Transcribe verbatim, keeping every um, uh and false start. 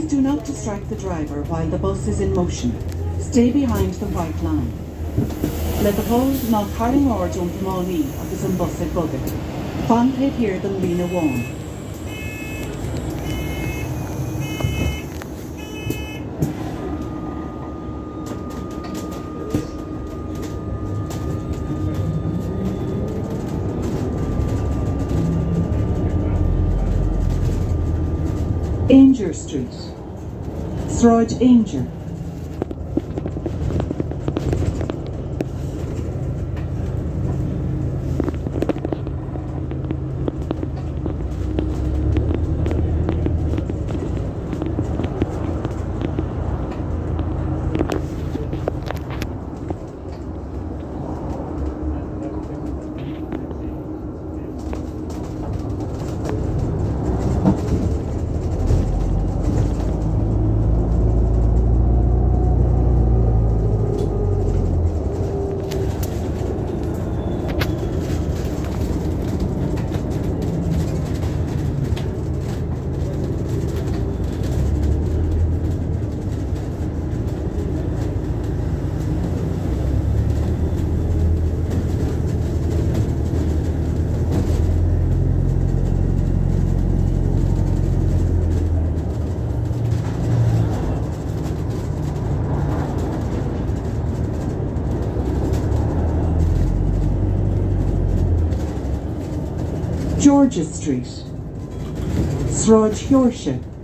Please do not distract the driver while the bus is in motion. Stay behind the white line. Le bhol ná carring or jump moni agus an bus ag bugad. Fan head here the Lena Wong. Ainger Street. Sráid Ainger. Georgia Street. Sráid Heorsha.